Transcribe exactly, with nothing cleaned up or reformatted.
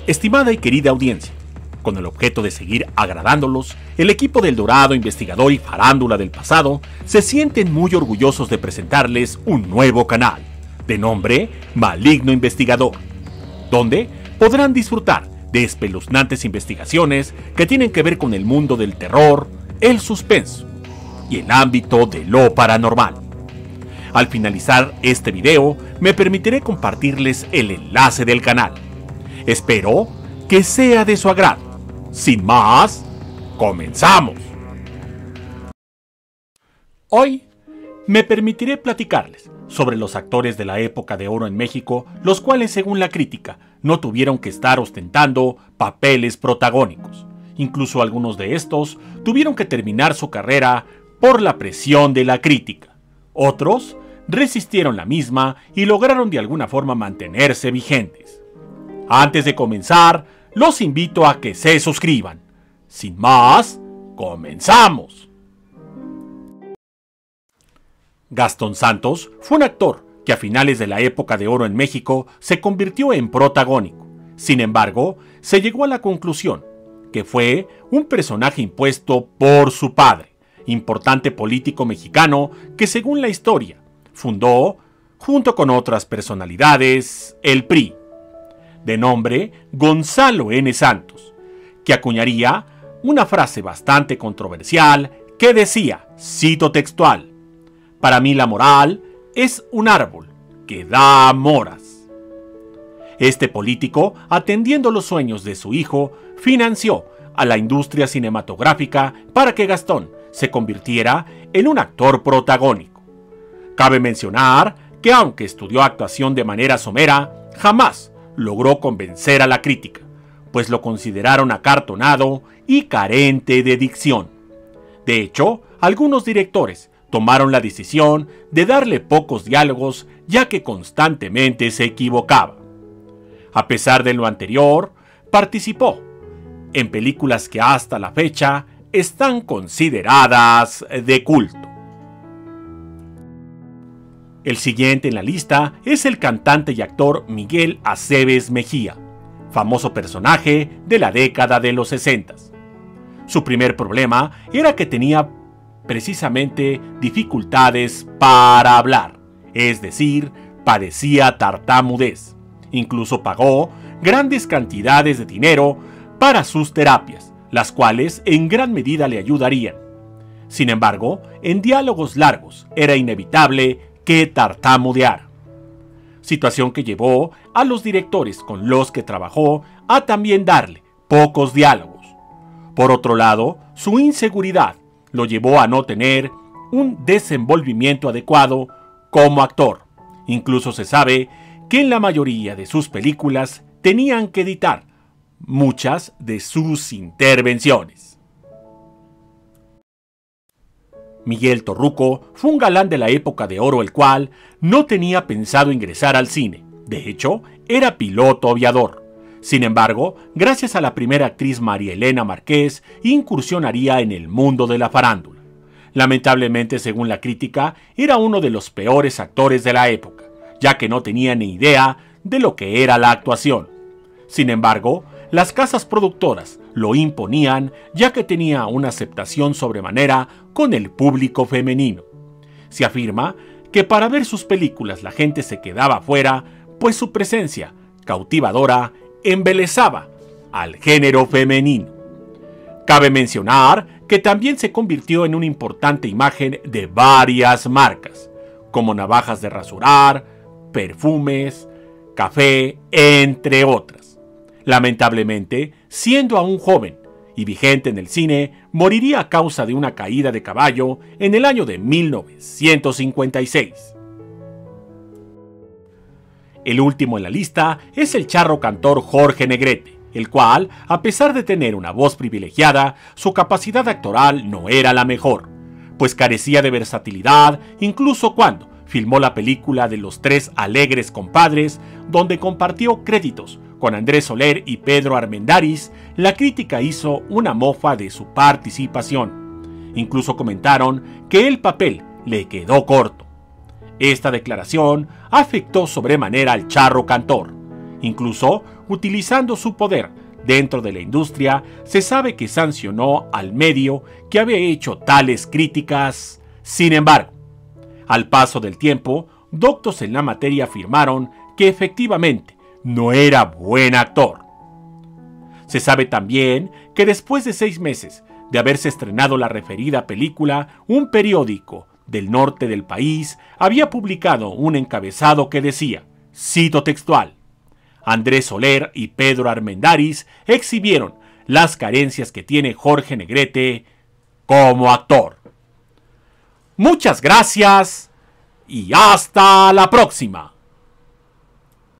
Estimada y querida audiencia, con el objeto de seguir agradándolos, el equipo del Dorado Investigador y Farándula del pasado se sienten muy orgullosos de presentarles un nuevo canal, de nombre Maligno Investigador, donde podrán disfrutar de espeluznantes investigaciones que tienen que ver con el mundo del terror, el suspenso y el ámbito de lo paranormal. Al finalizar este video, me permitiré compartirles el enlace del canal. Espero que sea de su agrado. Sin más, comenzamos. Hoy me permitiré platicarles sobre los actores de la época de oro en México, los cuales, según la crítica, no tuvieron que estar ostentando papeles protagónicos. Incluso algunos de estos tuvieron que terminar su carrera por la presión de la crítica. Otros resistieron la misma y lograron de alguna forma mantenerse vigentes. Antes de comenzar, los invito a que se suscriban. Sin más, comenzamos. Gastón Santos fue un actor que a finales de la época de oro en México se convirtió en protagónico. Sin embargo, se llegó a la conclusión que fue un personaje impuesto por su padre, importante político mexicano que, según la historia, fundó, junto con otras personalidades, el P R I, de nombre Gonzalo N. Santos, que acuñaría una frase bastante controversial que decía, cito textual: "Para mí la moral es un árbol que da moras". Este político, atendiendo los sueños de su hijo, financió a la industria cinematográfica para que Gastón se convirtiera en un actor protagónico. Cabe mencionar que, aunque estudió actuación de manera somera, jamás logró convencer a la crítica, pues lo consideraron acartonado y carente de dicción. De hecho, algunos directores tomaron la decisión de darle pocos diálogos, ya que constantemente se equivocaba. A pesar de lo anterior, participó en películas que hasta la fecha están consideradas de culto. El siguiente en la lista es el cantante y actor Miguel Aceves Mejía, famoso personaje de la década de los sesentas. Su primer problema era que tenía precisamente dificultades para hablar, es decir, padecía tartamudez. Incluso pagó grandes cantidades de dinero para sus terapias, las cuales en gran medida le ayudarían. Sin embargo, en diálogos largos era inevitable que tartamudeara, situación que llevó a los directores con los que trabajó a también darle pocos diálogos. Por otro lado, su inseguridad lo llevó a no tener un desenvolvimiento adecuado como actor. Incluso se sabe que en la mayoría de sus películas tenían que editar muchas de sus intervenciones. Miguel Torruco fue un galán de la época de oro, el cual no tenía pensado ingresar al cine. De hecho, era piloto aviador. Sin embargo, gracias a la primera actriz María Elena Márquez, incursionaría en el mundo de la farándula. Lamentablemente, según la crítica, era uno de los peores actores de la época, ya que no tenía ni idea de lo que era la actuación. Sin embargo, las casas productoras lo imponían, ya que tenía una aceptación sobremanera con el público femenino. Se afirma que para ver sus películas la gente se quedaba afuera, pues su presencia cautivadora embelezaba al género femenino. Cabe mencionar que también se convirtió en una importante imagen de varias marcas, como navajas de rasurar, perfumes, café, entre otras. Lamentablemente, siendo aún joven y vigente en el cine, moriría a causa de una caída de caballo en el año de mil novecientos cincuenta y seis. El último en la lista es el charro cantor Jorge Negrete, el cual, a pesar de tener una voz privilegiada, su capacidad actoral no era la mejor, pues carecía de versatilidad incluso cuando filmó la película de Los Tres Alegres Compadres, donde compartió créditos con Andrés Soler y Pedro Armendáriz. La crítica hizo una mofa de su participación. Incluso comentaron que el papel le quedó corto. Esta declaración afectó sobremanera al charro cantor, Incluso, utilizando su poder dentro de la industria, se sabe que sancionó al medio que había hecho tales críticas. Sin embargo, al paso del tiempo, doctos en la materia afirmaron que efectivamente no era buen actor. Se sabe también que después de seis meses de haberse estrenado la referida película, un periódico del norte del país había publicado un encabezado que decía, cito textual, Andrés Soler y Pedro Armendáriz exhibieron las carencias que tiene Jorge Negrete como actor. Muchas gracias y hasta la próxima.